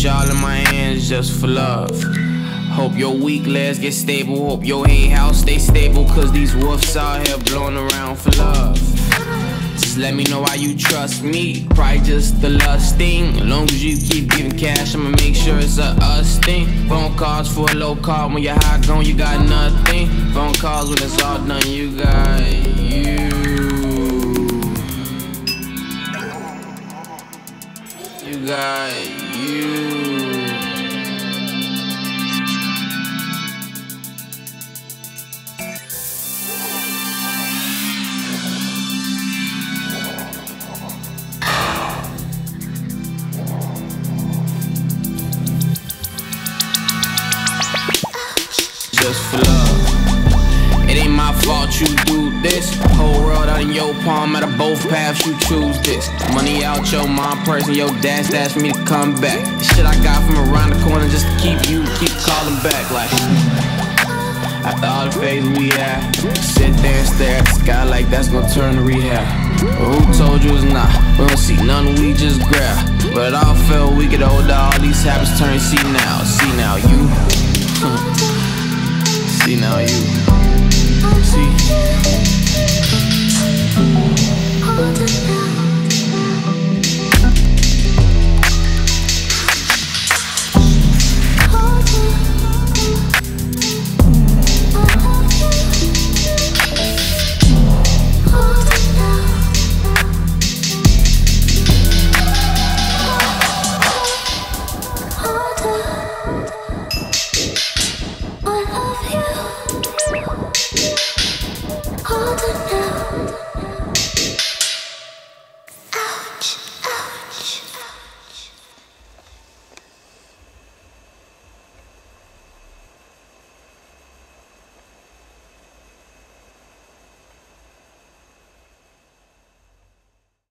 y'all in my hands just for love. Hope your weak legs get stable. Hope your hate house stay stable. Cause these wolves out here blowing around for love. Just let me know why you trust me. Probably just the lust thing. As long as you keep giving cash, I'ma make sure it's a us thing. Phone calls for a low call. When you're high gone, you got nothing. Phone calls when it's all done, you got you. You got you. Just for love. It ain't my fault you do this. Whole world out in your palm, out of both paths you choose this. Money out your mom purse and your dad's asked me to come back. Shit I got from around the corner just to keep calling back. Like, after all the phase we had, sit there and stare at the sky like that's gonna turn to rehab. But who told you it's not? We don't see none, we just grab. But it all felt we get older, all these habits turn see now you. See now you. See.